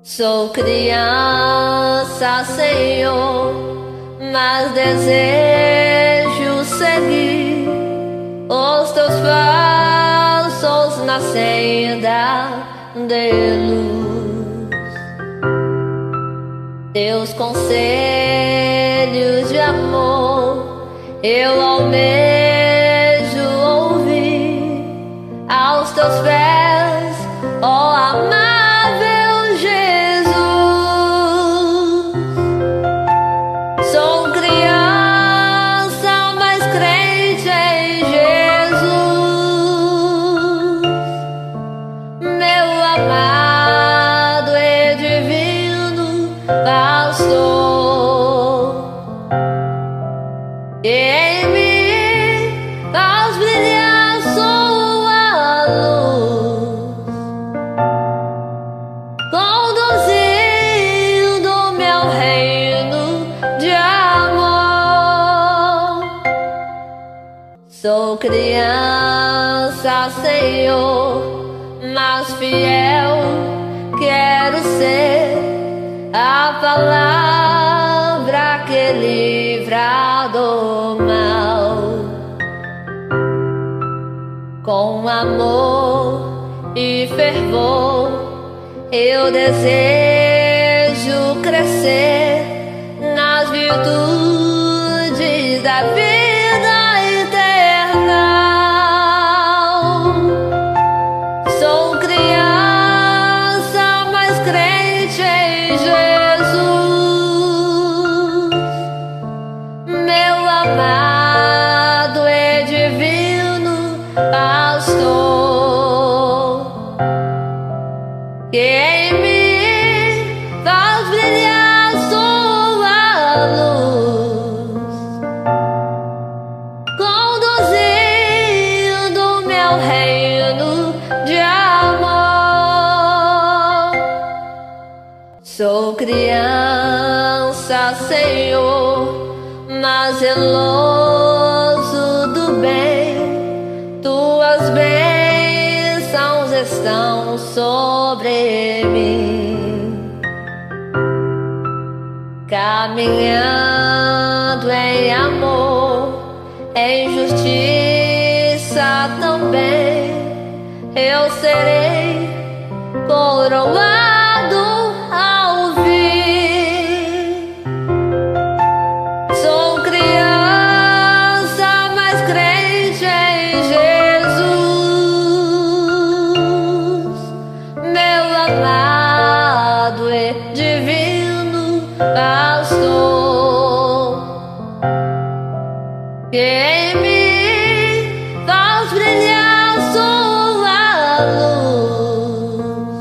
Sou criança, Senhor, mas desejo seguir os teus passos na senda de luz. Teus conselhos de amor eu almejo ouvir. Aos teus pés, ó amável Jesus. Sou criança, mas crente em Jesus, meu amado e divino pastor. E em mim faz brilhar sua luz, conduzindo meu reino de amor. Sou criança, Senhor, mas fiel quero ser a palavra que livra do mal. Com amor e fervor eu desejo crescer nas virtudes da vida eterna. Sou criança, mas crente em Jesus, meu amado e divino pastor. Que em mim faz brilhar sua luz, conduzindo meu reino de amor. Sou criança, Senhor, mas zeloso do bem. Tuas bênçãos estão sobre mim, caminhando em amor, em justiça também. Eu serei coroado ao fim. Sou criança, mas crente em Jesus, meu amado e divino pastor. Que em mim faz brilhar sua luz,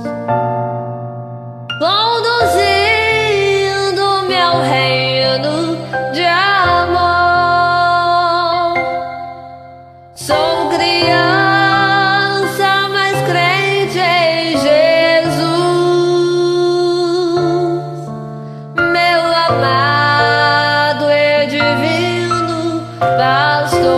conduzindo meu reino de amor. Sou criança, mas crente em Jesus, meu amado e divino pastor.